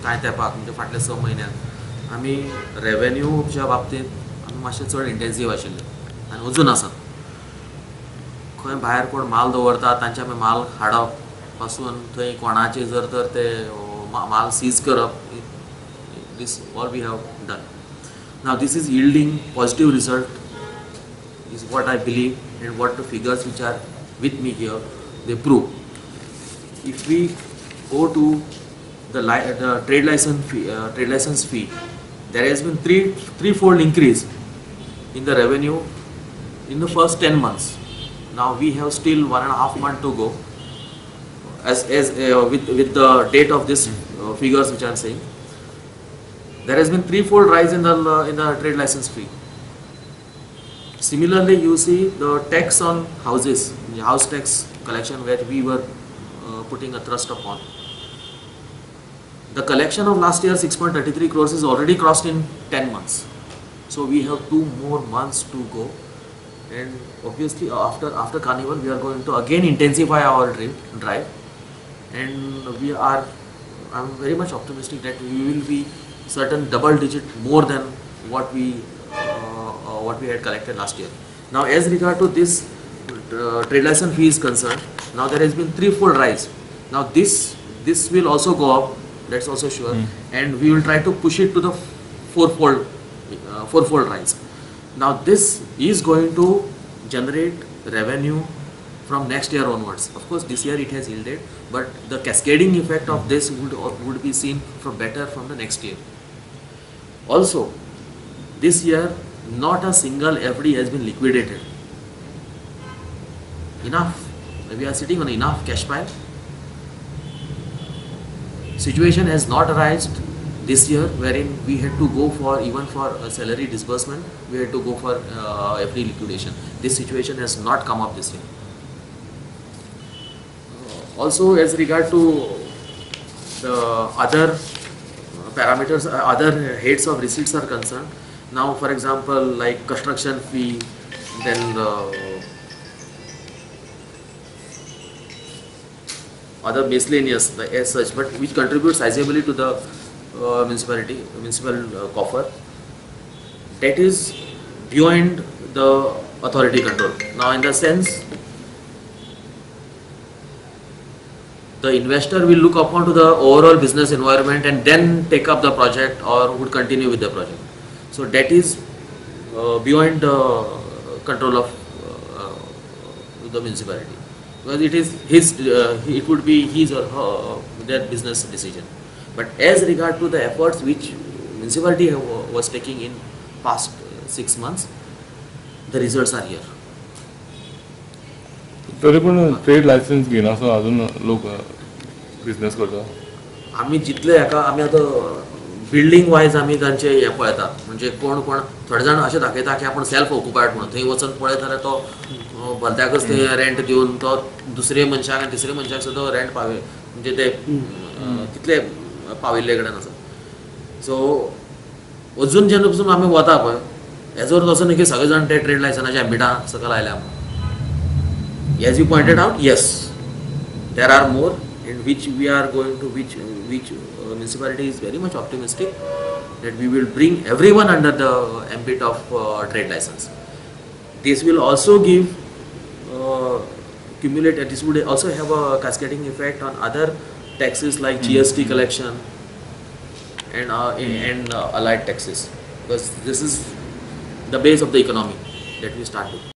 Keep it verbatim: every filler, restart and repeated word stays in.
कांय तेंपाक म्हणजे फाटल्या स म्हयन्यान आमी रेवेन्यूच्या बाबतींत आमी मातशे चड इंटेन्सीव आशिल्ले आनी अजून आसा. खंय भायर कोण माल दवरता तांचे आमी माल हाडप पासून थंय कोणाचे जर तर ते माल सीज करप, this all we have done. Now this is yielding positive result is what I believe and what the figures which are with me here they prove. If we go to the, li the trade license fee, uh, trade license fee, there has been three threefold increase in the revenue in the first ten months. Now we have still one and a half month to go. As as uh, with with the date of this uh, figures which I am saying, there has been threefold rise in the uh, in the trade license fee. Similarly, you see the tax on houses, the house tax collection, where we were uh, putting a thrust upon. The collection of last year six point three three crores is already crossed in ten months. So we have two more months to go, and obviously after after Carnival we are going to again intensify our drive, and we are. I'm very much optimistic that we will be certain double digit more than what we uh, uh, what we had collected last year. Now as regard to this uh, trade license fee is concerned, now there has been threefold rise. Now this this will also go up, that's also sure, mm. and we will try to push it to the fourfold uh, fourfold rise. Now this is going to generate revenue from next year onwards. Of course this year it has yielded, but the cascading effect of this would, would be seen from better from the next year. Also, this year not a single F D has been liquidated. Enough. We are sitting on enough cash pile. Situation has not arisen this year wherein we had to go for, even for a salary disbursement, we had to go for uh, F D liquidation. This situation has not come up this year. Also, as regard to the other parameters, uh, other heads of receipts are concerned. Now, for example, like construction fee, then uh, other miscellaneous like as such, but which contributes sizably to the uh, municipality, municipal uh, coffer. That is beyond the authority control. Now, in the sense, the investor will look upon to the overall business environment and then take up the project or would continue with the project. So that is uh, beyond the control of uh, the municipality, because it is his, uh, it would be his or her, their business decision. But as regard to the efforts which municipality was taking in past six months, the results are here. तरी पण trade licence घेना सो अजून लोक business करता. आमी जितले हेका आमी आतां बिल्डिंग वायज आमी तांचे हे पळयता, म्हणजे कोण कोण थोडे जाण अशें दाखयता की आपण सेल्फ ऑक्युपायड म्हणून थंय वचून पळयत जाल्यार तो भलत्याकच थंय रेंट दिवन तो दुसरे मनशाक आनी तिसरे मनशाक सुद्दां रेंट पावय, म्हणजे ते तितले पाविल्ले कडेन आसा. सो अजून जेन्ना पसून आमी वता पळय हेजो असो न्ही की सगळे जाण ते ट्रेड लायसन्साच्या एम्बिटा सकयल आयल्या. As you pointed out, yes, there are more, in which we are going to, which which uh, municipality is very much optimistic that we will bring everyone under the ambit of uh, trade license. This will also give uh, cumulative. This would also have a cascading effect on other taxes like G S T collection and uh, and uh, allied taxes, because this is the base of the economy that we start with.